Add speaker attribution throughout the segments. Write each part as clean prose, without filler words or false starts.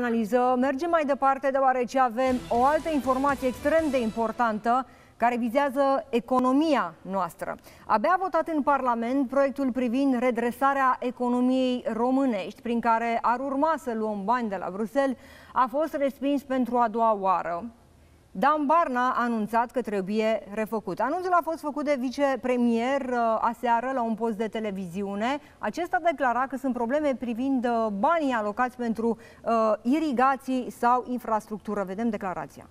Speaker 1: Analiză. Mergem mai departe deoarece avem o altă informație extrem de importantă care vizează economia noastră. Abia a votat în Parlament proiectul privind redresarea economiei românești, prin care ar urma să luăm bani de la Bruxelles, a fost respins pentru a doua oară. Dan Barna a anunțat că trebuie refăcut. Anunțul a fost făcut de vicepremier aseară la un post de televiziune. Acesta declara că sunt probleme privind banii alocați pentru irigații sau infrastructură. Vedem declarația.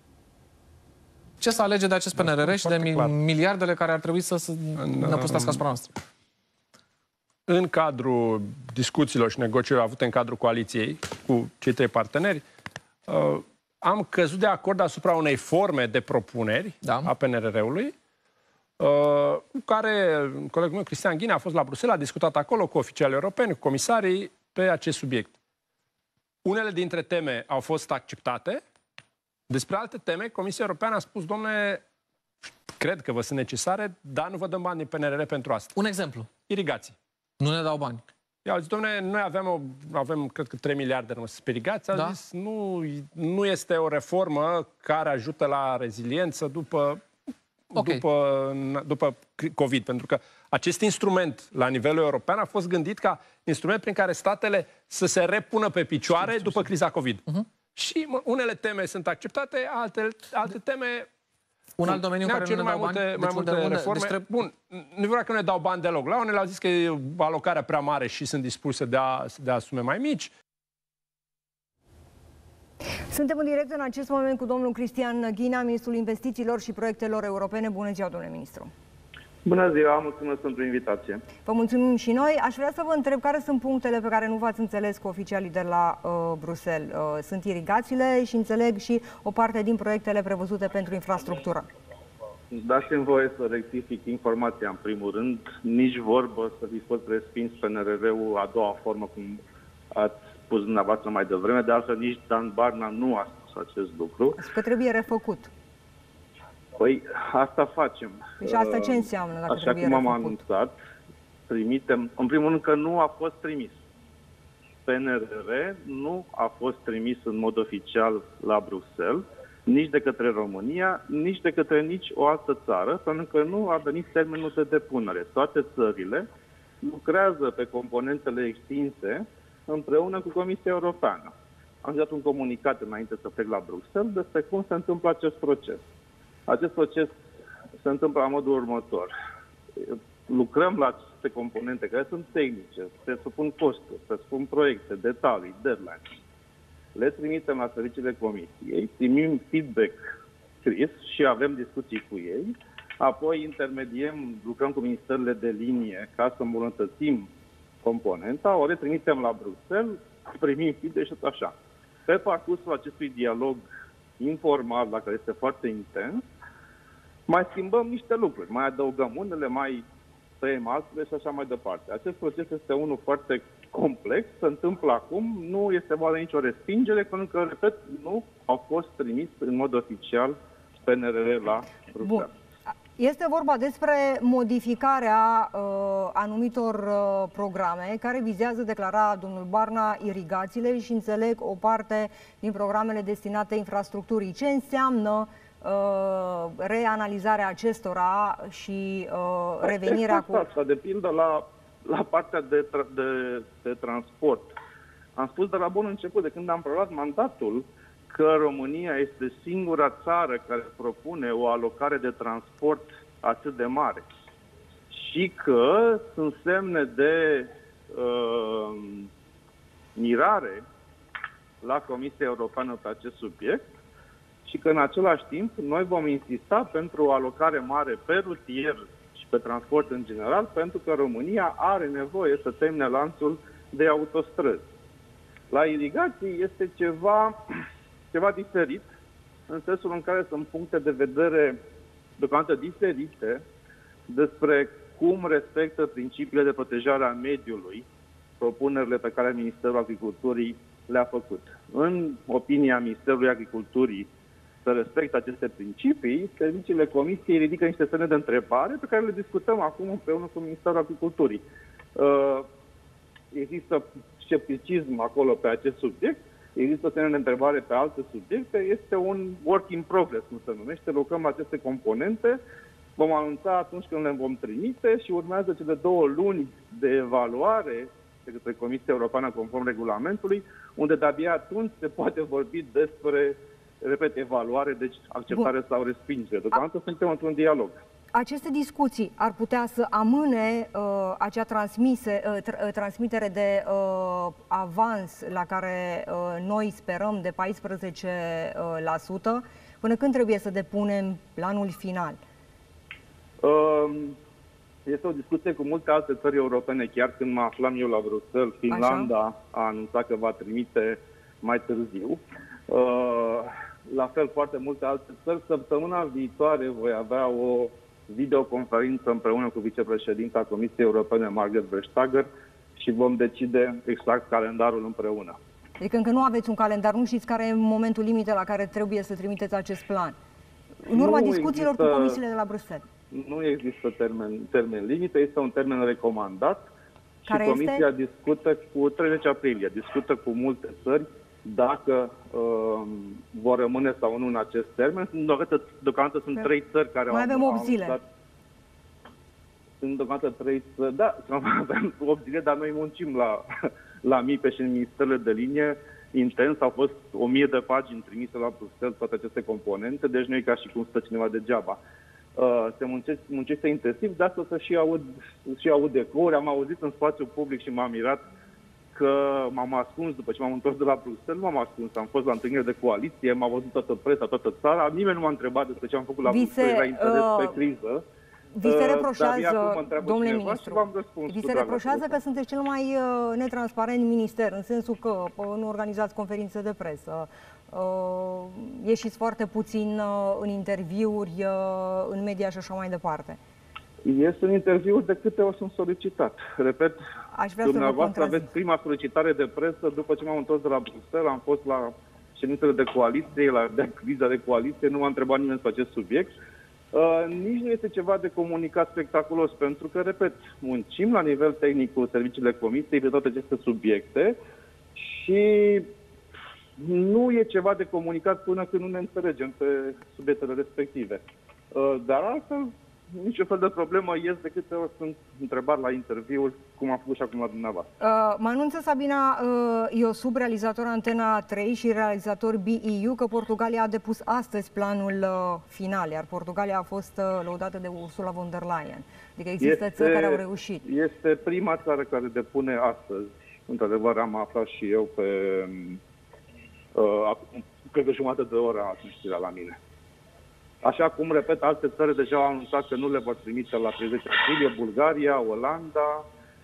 Speaker 2: Ce să alege de acest PNRR și de miliardele care ar trebui să ne pustească asupra noastră?
Speaker 3: În cadrul discuțiilor și negocierilor avute în cadrul coaliției cu cei trei parteneri, am căzut de acord asupra unei forme de propuneri a PNRR-ului, cu care colegul meu, Cristian Ghinea, a fost la Bruxelles, a discutat acolo cu oficialii europeni, cu comisarii, pe acest subiect. Unele dintre teme au fost acceptate. Despre alte teme, Comisia Europeană a spus, domnule, cred că vă sunt necesare, dar nu vă dăm bani din PNRR pentru asta.
Speaker 2: Un exemplu.
Speaker 3: Irigații.
Speaker 2: Nu ne dau bani.
Speaker 3: I-au zis, domnule, noi avem, cred că 3 miliarde rămas pe irigații. Au zis, nu este o reformă care ajută la reziliență după COVID. Pentru că acest instrument, la nivelul european, a fost gândit ca instrument prin care statele să se repună pe picioare după criza COVID. Și unele teme sunt acceptate, alte teme...
Speaker 2: Un alt domeniu în care nu ne dau bani?
Speaker 3: Mai multe reforme. Bun, nu vreau că nu ne dau bani deloc. La unele au zis că e alocarea prea mare și sunt dispuși să dea sume mai mici.
Speaker 1: Suntem în direct în acest moment cu domnul Cristian Ghinea, ministrul investițiilor și proiectelor europene. Bună ziua, domnule ministru!
Speaker 4: Bună ziua, mulțumesc pentru invitație.
Speaker 1: Vă mulțumim și noi. Aș vrea să vă întreb care sunt punctele pe care nu v-ați înțeles cu oficialii de la Bruxelles. Sunt irigațiile și înțeleg și o parte din proiectele prevăzute pentru infrastructură.
Speaker 4: Dați-mi voie să rectific informația în primul rând. Nici vorbă să fi fost respins PNRR-ul a doua formă, cum ați spus dumneavoastră mai devreme. De altfel, nici Dan Barna nu a spus acest lucru.
Speaker 1: Că trebuie refăcut.
Speaker 4: Păi, asta facem.
Speaker 1: Și asta ce înseamnă dacă
Speaker 4: așa cum am anunțat, trimitem, în primul rând că nu a fost trimis. PNRR nu a fost trimis în mod oficial la Bruxelles, nici de către România, nici de către nici o altă țară, pentru că nu a venit termenul de depunere. Toate țările lucrează pe componentele extinse împreună cu Comisia Europeană. Am dat un comunicat înainte să plec la Bruxelles despre cum se întâmplă acest proces. Acest proces se întâmplă la modul următor. Lucrăm la aceste componente care sunt tehnice, presupun costuri, presupun proiecte, detalii, deadlines. Le trimitem la serviciile Comisiei, primim feedback scris și avem discuții cu ei, apoi intermediem, lucrăm cu ministerele de linie ca să îmbunătățim componenta, ori le trimitem la Bruxelles, primim feedback și tot așa. Pe parcursul acestui dialog informal, dacă este foarte intens, mai schimbăm niște lucruri, mai adăugăm unele, mai tăiem altele și așa mai departe. Acest proces este unul foarte complex, se întâmplă acum, nu este vorba de nicio respingere, pentru că, repet, nu au fost trimis în mod oficial PNRR la Bruxelles. Bun.
Speaker 1: Este vorba despre modificarea anumitor programe care vizează, declara domnul Barna, irigațiile și înțeleg o parte din programele destinate infrastructurii. Ce înseamnă reanalizarea acestora și revenirea cu...
Speaker 4: Asta depinde la partea de transport. Am spus de la bun început, de când am preluat mandatul, că România este singura țară care propune o alocare de transport atât de mare și că sunt semne de mirare la Comisia Europeană pe acest subiect și că în același timp noi vom insista pentru o alocare mare pe rutier și pe transport în general, pentru că România are nevoie să termine lanțul de autostrăzi. La irigații este ceva diferit, în sensul în care sunt puncte de vedere deocamdată diferite despre cum respectă principiile de protejare a mediului propunerile pe care Ministerul Agriculturii le-a făcut. În opinia Ministerului Agriculturii să respecte aceste principii, serviciile Comisiei ridică niște semne de întrebare pe care le discutăm acum împreună cu Ministerul Agriculturii. Există scepticism acolo pe acest subiect, există semne de întrebare pe alte subiecte, este un work in progress, cum se numește, lucrăm la aceste componente, vom anunța atunci când le vom trimite și urmează cele 2 luni de evaluare de către Comisia Europeană conform regulamentului, unde de-abia atunci se poate vorbi despre, repet, evaluare, deci acceptare sau respingere. Deocamdată suntem într-un dialog.
Speaker 1: Aceste discuții ar putea să amâne acea transmitere de avans la care noi sperăm de 14%, până când trebuie să depunem planul final?
Speaker 4: Este o discuție cu multe alte țări europene. Chiar când mă aflam eu la Bruxelles, Finlanda a anunțat că va trimite mai târziu. La fel, foarte multe alte țări. Săptămâna viitoare voi avea o videoconferință împreună cu vicepreședinta Comisiei Europene, Margrethe Vestager, și vom decide exact calendarul împreună.
Speaker 1: Adică încă nu aveți un calendar, nu știți care e momentul limită la care trebuie să trimiteți acest plan? În urma discuțiilor cu comisiile de la Bruxelles.
Speaker 4: Nu există termen limită, este un termen recomandat.
Speaker 1: Care
Speaker 4: și Comisia discută cu 30 aprilie, discută cu multe țări dacă vor rămâne sau nu în acest termen. Deocamdată sunt 3 țări care
Speaker 1: mai avem 8 zile.
Speaker 4: Sunt deocamdată 3 țări, da, avem 8 zile, dar noi muncim la MIPE și în ministerele de linie intens. Au fost 1000 de pagini trimise la Bruxelles toate aceste componente, deci nu e ca și cum stă cineva degeaba. Se muncește intensiv, de asta să și aud ecouri. Am auzit în spațiu public și m-am mirat că m-am ascuns după ce m-am întors de la Bruxelles. Nu m-am ascuns, am fost la întâlnire de coaliție, m-a văzut toată presa, toată țara. Nimeni nu m-a întrebat despre ce am făcut la Bruxelles, la interes pe criză.
Speaker 1: Vi se reproșează, domnule ministru, vi se reproșează că sunteți cel mai netransparent minister, în sensul că nu organizați conferințe de presă, ieșiți foarte puțin în interviuri, în media și așa mai departe.
Speaker 4: Este un interviu de câte ori sunt solicitat. Repet, dumneavoastră aveți prima solicitare de presă după ce m-am întors de la Bruxelles, am fost la ședințele de coaliție, la criza de coaliție, nu m-a întrebat nimeni pe acest subiect. Nici nu este ceva de comunicat spectaculos, pentru că, repet, muncim la nivel tehnic cu serviciile Comisiei pe toate aceste subiecte și nu e ceva de comunicat până când nu ne înțelegem pe subiectele respective. Dar altfel, niciun fel de problemă, ies de câte ori sunt întrebat la interviuri, cum am făcut și acum la dumneavoastră.
Speaker 1: Mă anunță Sabina Iosub, realizator Antena 3 și realizator BEU, că Portugalia a depus astăzi planul final, iar Portugalia a fost lăudată de Ursula von der Leyen. Adică există țări care au reușit.
Speaker 4: Este prima țară care depune astăzi. Într-adevăr, am aflat și eu pe cred că jumătate de oră atunci știrea la mine. Așa cum, repet, alte țări deja au anunțat că nu le vor trimite la 30 aprilie, Bulgaria, Olanda,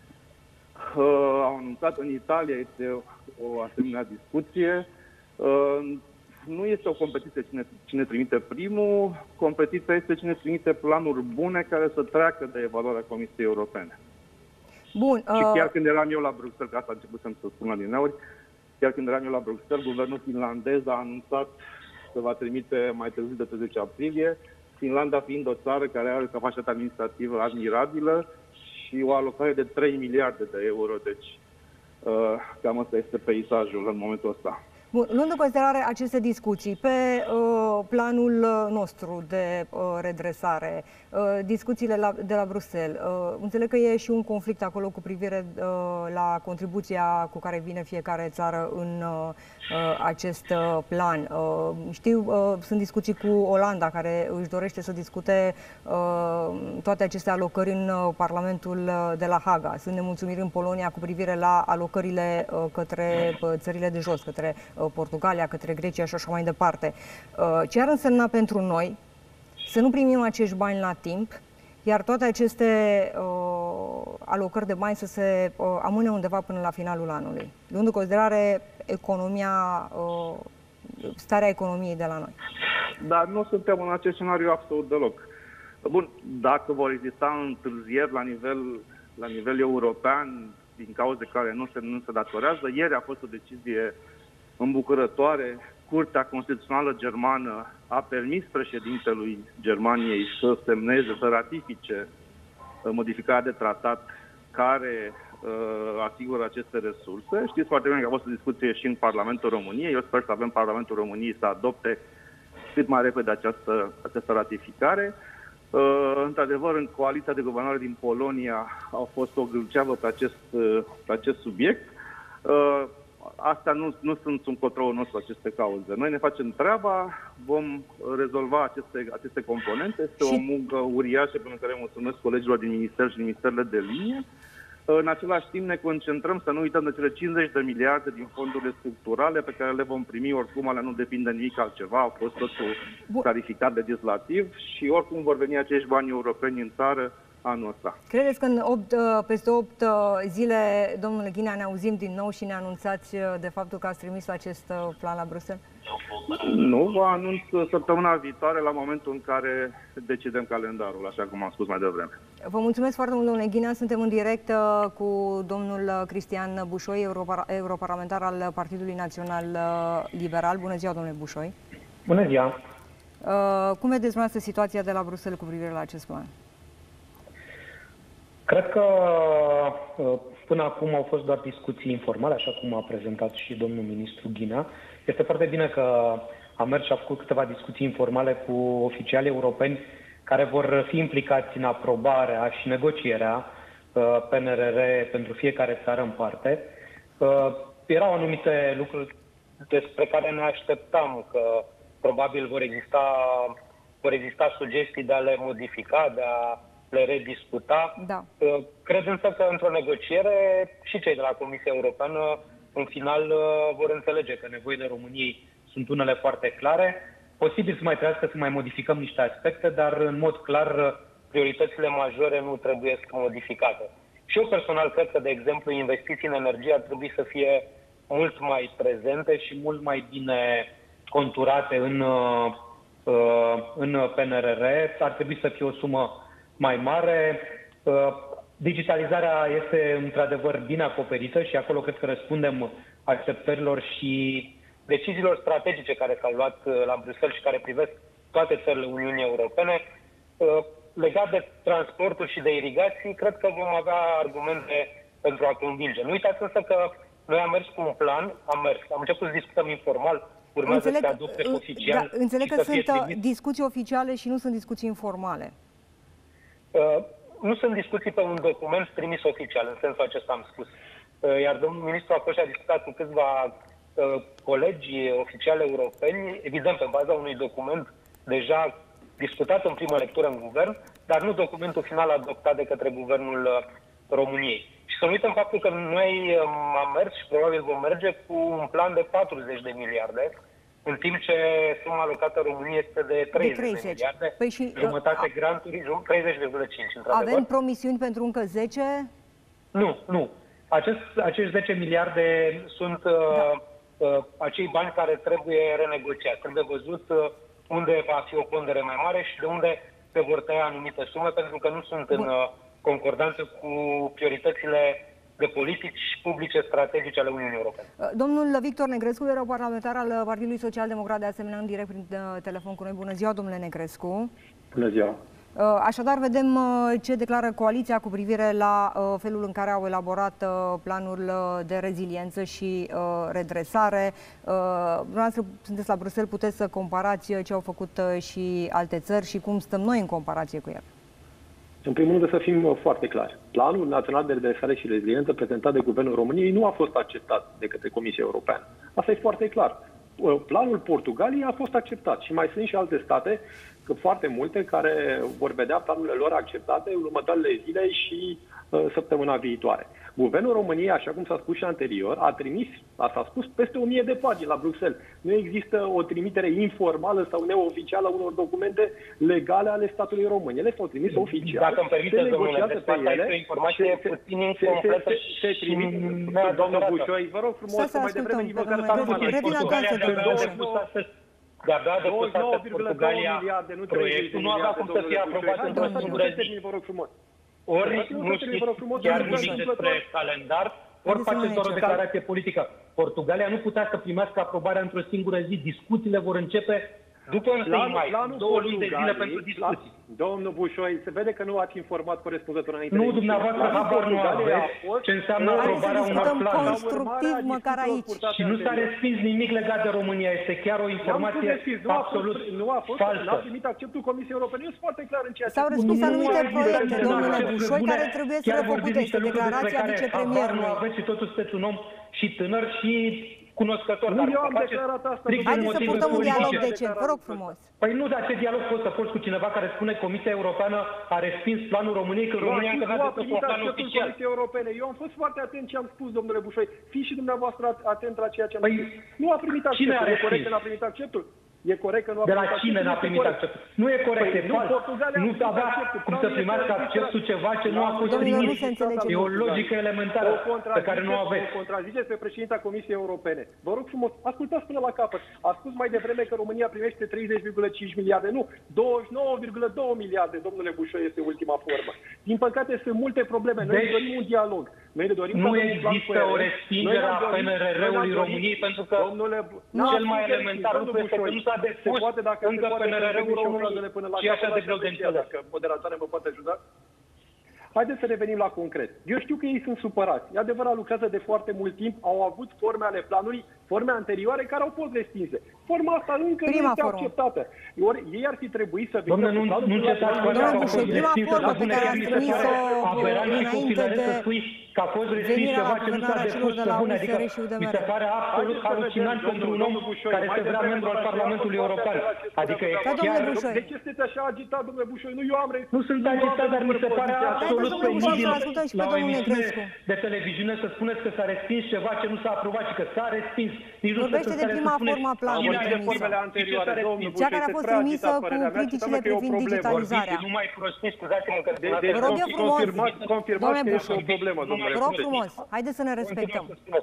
Speaker 4: au anunțat, în Italia este o asemenea discuție. Nu este o competiție cine trimite primul, competiția este cine trimite planuri bune care să treacă de evaluarea Comisiei Europene.
Speaker 1: Bun.
Speaker 4: Și chiar când eram eu la Bruxelles, că asta a început să-mi spun la dineauri, chiar când eram eu la Bruxelles, guvernul finlandez a anunțat că va trimite mai târziu de 30 aprilie, Finlanda fiind o țară care are o capacitate administrativă admirabilă și o alocare de 3 miliarde de euro. Deci, cam asta este peisajul în momentul ăsta.
Speaker 1: Bun, luând în considerare aceste discuții pe planul nostru de redresare, discuțiile de la Bruxelles, înțeleg că e și un conflict acolo cu privire la contribuția cu care vine fiecare țară în acest plan. Știu, sunt discuții cu Olanda, care își dorește să discute toate aceste alocări în Parlamentul de la Haga. Sunt nemulțumiri în Polonia cu privire la alocările către țările de jos, către Portugalia, către Grecia și așa mai departe. Ce ar însemna pentru noi să nu primim acești bani la timp, iar toate aceste alocări de bani să se amâne undeva până la finalul anului, luând în considerare economia, starea economiei de la noi?
Speaker 4: Dar nu suntem în acest scenariu absolut deloc. Bun, dacă vor exista întârzieri la nivel european, din cauze care nu se datorează, ieri a fost o decizie îmbucurătoare. Curtea Constituțională Germană a permis președintelui Germaniei să semneze, să ratifice modificarea de tratat care asigură aceste resurse. Știți foarte bine că a fost o discuție și în Parlamentul României. Eu sper să avem Parlamentul României să adopte cât mai repede această ratificare. Într-adevăr, în coaliția de guvernare din Polonia au fost o gâlceavă pe acest subiect. Astea nu sunt sub controlul nostru, aceste cauze. Noi ne facem treaba, vom rezolva aceste componente. Este o muncă uriașă pentru care mulțumesc colegilor din minister și din ministerele de linie. În același timp ne concentrăm să nu uităm de cele 50 de miliarde din fondurile structurale pe care le vom primi, oricum alea nu depinde de nimic altceva, a fost totul clarificat legislativ și oricum vor veni acești bani europeni în țară anul ăsta.
Speaker 1: Credeți că peste 8 zile, domnule Ghinea, ne auzim din nou și ne anunțați de faptul că ați trimis acest plan la Bruxelles?
Speaker 4: Nu, vă anunț săptămâna viitoare, la momentul în care decidem calendarul, așa cum am spus mai devreme.
Speaker 1: Vă mulțumesc foarte mult, domnule Ghinea. Suntem în direct cu domnul Cristian Bușoi, europarlamentar al Partidului Național Liberal. Bună ziua, domnule Bușoi.
Speaker 5: Bună ziua.
Speaker 1: Cum vedeți dumneavoastră situația de la Bruxelles cu privire la acest plan?
Speaker 5: Cred că până acum au fost doar discuții informale, așa cum a prezentat și domnul ministru Ghinea. Este foarte bine că a mers și a făcut câteva discuții informale cu oficiali europeni care vor fi implicați în aprobarea și negocierea PNRR pentru fiecare țară în parte. Erau anumite lucruri despre care ne așteptam, că probabil vor exista sugestii de a le modifica, de a le rediscuta.
Speaker 1: Da.
Speaker 5: Cred însă că într-o negociere și cei de la Comisia Europeană în final vor înțelege că nevoile României sunt unele foarte clare. Posibil să mai trebuiască să mai modificăm niște aspecte, dar în mod clar prioritățile majore nu trebuie să modificate. Și eu personal cred că, de exemplu, investiții în energie ar trebui să fie mult mai prezente și mult mai bine conturate în PNRR. Ar trebui să fie o sumă mai mare. Digitalizarea este într-adevăr bine acoperită și acolo cred că răspundem așteptărilor și deciziilor strategice care s-au luat la Bruxelles și care privesc toate țările Uniunii Europene. Legat de transportul și de irigații, cred că vom avea argumente pentru a convinge. Nu uitați însă că noi am mers cu un plan, am început să discutăm informal, urmează să se adopte oficial.
Speaker 1: Da, înțeleg că sunt discuții oficiale și nu sunt discuții informale.
Speaker 5: Nu sunt discuții pe un document trimis oficial, în sensul acesta am spus. Iar domnul ministru a fost și a discutat cu câțiva colegi oficiali europeni, evident pe baza unui document deja discutat în primă lectură în guvern, dar nu documentul final adoptat de către guvernul României. Și să nu uităm faptul că noi am mers și probabil vom merge cu un plan de 40 de miliarde, în timp ce suma alocată României este de 30 de miliarde,
Speaker 1: păi și,
Speaker 5: jumătate granturi, 30,5.
Speaker 1: Avem promisiuni pentru încă 10?
Speaker 5: Nu. Acești 10 miliarde sunt acei bani care trebuie renegociați. Trebuie văzut unde va fi o pondere mai mare și de unde se vor tăia anumite sume, pentru că nu sunt în concordanță cu prioritățile de politici publice strategice ale Uniunii Europene.
Speaker 1: Domnul Victor Negrescu, europarlamentar al Partidului Social-Democrat, de asemenea în direct prin telefon cu noi. Bună ziua, domnule Negrescu.
Speaker 6: Bună ziua.
Speaker 1: Așadar, vedem ce declară coaliția cu privire la felul în care au elaborat planul de reziliență și redresare. Dumneavoastră sunteți la Bruxelles, puteți să comparați ce au făcut și alte țări și cum stăm noi în comparație cu el.
Speaker 6: În primul rând, să fim foarte clari. Planul Național de Redresare și Reziliență prezentat de Guvernul României nu a fost acceptat de către Comisia Europeană. Asta e foarte clar. Planul Portugaliei a fost acceptat și mai sunt și alte state, foarte multe, care vor vedea planurile lor acceptate în următoarele zile și săptămâna viitoare. Guvernul României, așa cum s-a spus și anterior, a trimis, asta a spus, peste 1000 de pagini la Bruxelles. Nu există o trimitere informală sau neoficială a unor documente legale ale statului român. Ele s-au trimis oficial.
Speaker 5: Dacă îmi permiteți, domnule, este o informație puțin incompletă și
Speaker 6: domnul Bușoi, vă rog frumos, să mai devreme nici măcar
Speaker 5: de-abia a depus astăzi Portugalia proiectul, nu avea cum să fie aprobat într-o singură zi. Ori nu știți chiar nimic despre calendar, ori faceți doar o declarație politică. Portugalia nu putea să primească aprobarea într-o singură zi. Discuțiile vor începe După 1 mai, 2 luni de zile pentru discuții.
Speaker 6: Domnul Bușoi, se vede că nu ați informat corespunzător înainte.
Speaker 5: Nu, dumneavoastră, habar nu aveți ce înseamnă aprobarea unor planuri.
Speaker 1: Constructiv măcar aici.
Speaker 5: Și nu s-a respins nimic legat de România. Este chiar o informație absolut falsă.
Speaker 6: N-a primit acceptul Comisiei Europene. Eu sunt foarte clar în ceea ce...
Speaker 1: S-au respins anumite proiecte, domnule Bușoi, care trebuie să refăcute. Este declarația vicepremierului.
Speaker 5: Nu aveți și totuși sunteți un om și tânăr și cunoscător.
Speaker 6: Nu, eu am declarat asta.
Speaker 1: Haideți să purtăm un dialog decent, vă rog frumos.
Speaker 5: Păi nu, dar ce dialog poți să porți cu cineva care spune Comisia Europeană a respins planul României, că România încă n-a depus un plan oficial.
Speaker 6: Europene. Eu am fost foarte atent ce am spus, domnule Bușoi. Fiți și dumneavoastră atent la ceea ce am spus. Nu a primit acceptul.
Speaker 5: Cine a respins?
Speaker 6: E corect că n-a primit acceptul? E corect că nu a
Speaker 5: primit
Speaker 6: acceptul?
Speaker 5: De la cine n-a primit acceptul? Nu e corect, e fals. Nu avea cum să primească acceptul ceva ce nu a fost primit. E o logică elementară pe care nu o aveți.
Speaker 6: Contraziceți pe președinta Comisiei Europene. Vă rog frumos, ascultați până la capăt. A spus mai devreme că România primește 30,5 miliarde. Nu, 29,2 miliarde, domnule Bușoi, este ultima formă. Din păcate sunt multe probleme. Noi ne dorim un dialog. Noi ne dorim
Speaker 5: nu există o respingere a PNRR-ului României pentru că cel mai elementar lucru este că nu s-a depus încă PNRR-ul României. Și așa de greu de înțeles.
Speaker 6: Dacă moderatoarea mă poate ajuta. Haideți să revenim la concret. Eu știu că ei sunt supărați. E adevărat, lucrează de foarte mult timp, au avut forme ale planului, forme anterioare care au fost respinse. Forma asta încă nu este acceptată. Ori ei ar fi trebuit să vină...
Speaker 5: Dom'le, nu încetați cu
Speaker 1: asta, a fost respinsă, dar bune că mi se pare
Speaker 5: aberant și copilăret să spui că a fost respins ceva ce nu s-a depus pe bune. Adică mi se pare absolut halucinant pentru un om care se vrea membru al Parlamentului European. Adică e chiar...
Speaker 6: De ce sunteți așa agitat, domnule Bușoi? Nu, eu am...
Speaker 5: Nu sunt agitat, dar mi se pare absolut penibil la o emisiune de televiziune să spuneți că s-a respins ceva ce nu s-a aprobat și că s-a respins.
Speaker 1: Vorbește de prima formă a planului trimisă. Cea care a fost trimisă cu criticile privind digitalizarea.
Speaker 5: Nu mai prostii, scuzați-mă că...
Speaker 1: Vă rog eu frumos,
Speaker 6: confirmați că este o problemă, domnule.
Speaker 1: Vă rog frumos, haideți să ne respectăm.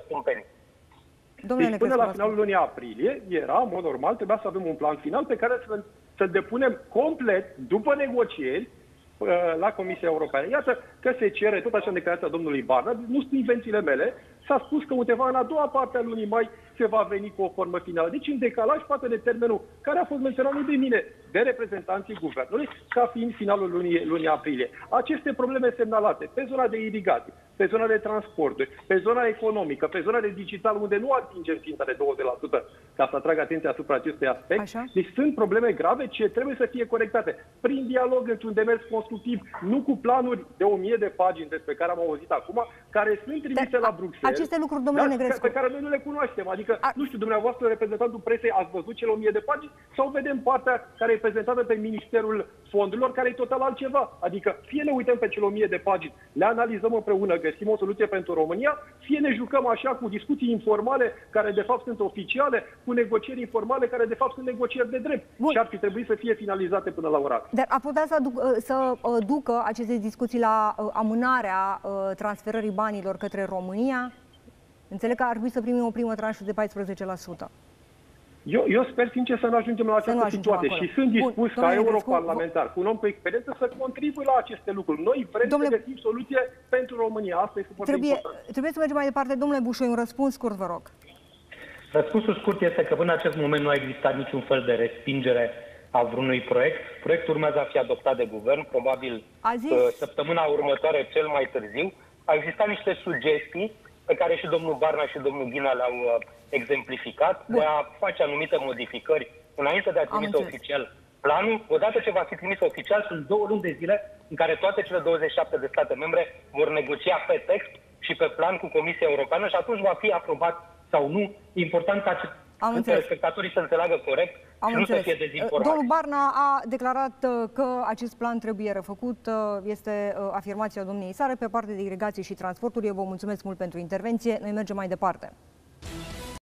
Speaker 6: Deci până la finalul lunii aprilie era, în mod normal, trebuia să avem un plan final pe care să-l depunem complet, după negocieri, la Comisia Europeană. Iată că se cere, tot așa în declarația domnului Barna, nu sunt invențiile mele, s-a spus că undeva în a doua parte a lunii mai se va veni cu o formă finală. Deci în decalaj față de termenul care a fost menționat nu de mine, de reprezentanții guvernului, ca fiind finalul lunii aprilie. Aceste probleme semnalate pe zona de irigație, pe zona de transporturi, pe zona economică, pe zona de digital, unde nu atingem ținta de 20%, ca să atrag atenția asupra acestui aspect.
Speaker 1: Așa?
Speaker 6: Deci sunt probleme grave ce trebuie să fie corectate prin dialog, într-un demers constructiv, nu cu planuri de 1000 de pagini despre care am auzit acum, care sunt trimise la Bruxelles.
Speaker 1: Aceste lucruri, domnule Negrescu,
Speaker 6: pe care noi nu le cunoaștem. Adică, nu știu, dumneavoastră, reprezentantul presei, ați văzut cele 1000 de pagini sau vedem partea care e prezentată pe Ministerul Fondurilor, care e total altceva. Adică, fie ne uităm pe cele 1000 de pagini, le analizăm împreună, găsim o soluție pentru România, fie ne jucăm așa cu discuții informale, care de fapt sunt oficiale, cu negocieri informale, care de fapt sunt negocieri de drept. Bun. Și ar fi trebuit să fie finalizate până la ora.
Speaker 1: Dar a putea să ducă aceste discuții la amânarea transferării banilor către România? Înțeleg că ar trebui să primim o primă tranșă de 14%.
Speaker 6: Eu sper sincer să nu ajungem la această situație și sunt dispus ca europarlamentar, cu un om cu experiență, să contribui la aceste lucruri. Noi vrem să găsim soluție pentru România. Asta este foarte important.
Speaker 1: Trebuie să mergem mai departe. Domnule Bușoi, un răspuns scurt, vă rog.
Speaker 5: Răspunsul scurt este că până în acest moment nu a existat niciun fel de respingere a vreunui proiect. Proiectul urmează a fi adoptat de guvern, probabil săptămâna următoare, cel mai târziu. Au existat niște sugestii pe care și domnul Barna și domnul Ghina le-au exemplificat, de a face anumite modificări înainte de a trimite oficial planul. Odată ce va fi trimis oficial, sunt 2 luni de zile în care toate cele 27 de state membre vor negocia pe text și pe plan cu Comisia Europeană și atunci va fi aprobat sau nu. Important ca spectatorii să înțeleagă corect și nu să fie dezinformați.
Speaker 1: Domnul Barna a declarat că acest plan trebuie refăcut. Este afirmația domniei sale pe partea de irigație și transporturi. Eu vă mulțumesc mult pentru intervenție. Noi mergem mai departe.